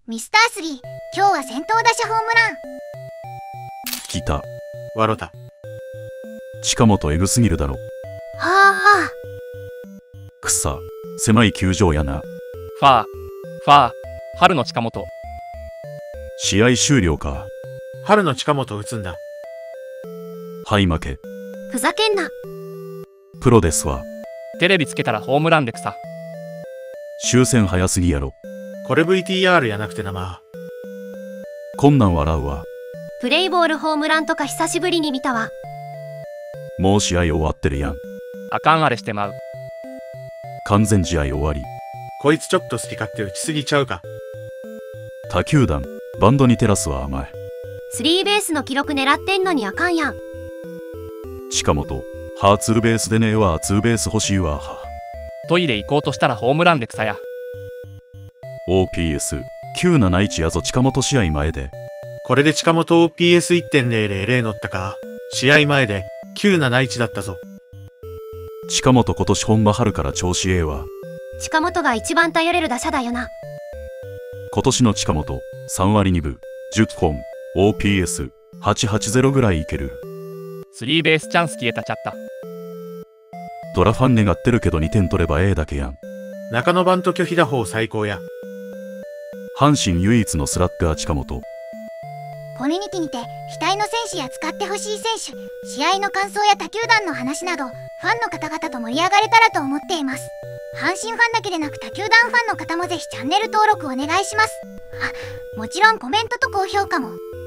ミスター3、今日は先頭打者ホームラン。 来た。 わろた。 近本エグすぎるだろ。 はあ。 くさ、狭い球場やな。 ファー、春の近本。 試合終了か。 春の近本打つんだ。 はい負け。 ふざけんな。 プロですわ。 テレビつけたらホームランでくさ。 終戦早すぎやろ。 これ VTR やなくてなま。 こんなん笑うわ。 プレイボールホームランとか久しぶりに見たわ。 もう試合終わってるやん。 あかんあれしてまう。 完全試合終わり。 こいつちょっと好き勝手打ちすぎちゃうか。 他球団、バンドに照らすは甘え。 スリーベースの記録狙ってんのにあかんやん。 近本、ハーツーベースでねえわ。ツーベース欲しいわ。 トイレ行こうとしたらホームランでくさや。 OPS971 やぞ。近本試合前で。 これで近本 OPS1.000 乗ったか。試合前で971だったぞ。 近本今年本場春から調子ええわ。 近本が一番頼れる打者だよな。 今年の近本、3割2分、10本、OPS880 ぐらいいける。 スリーベースチャンス消えたちゃった。 ドラファン願ってるけど2点取ればええだけやん。 中野バント拒否打法最高や。 阪神唯一のスラッガー近本。 コミュニティにて期待の選手や使ってほしい選手、試合の感想や他球団の話などファンの方々と盛り上がれたらと思っています。阪神ファンだけでなく他球団ファンの方もぜひチャンネル登録お願いします。あ、もちろんコメントと高評価も。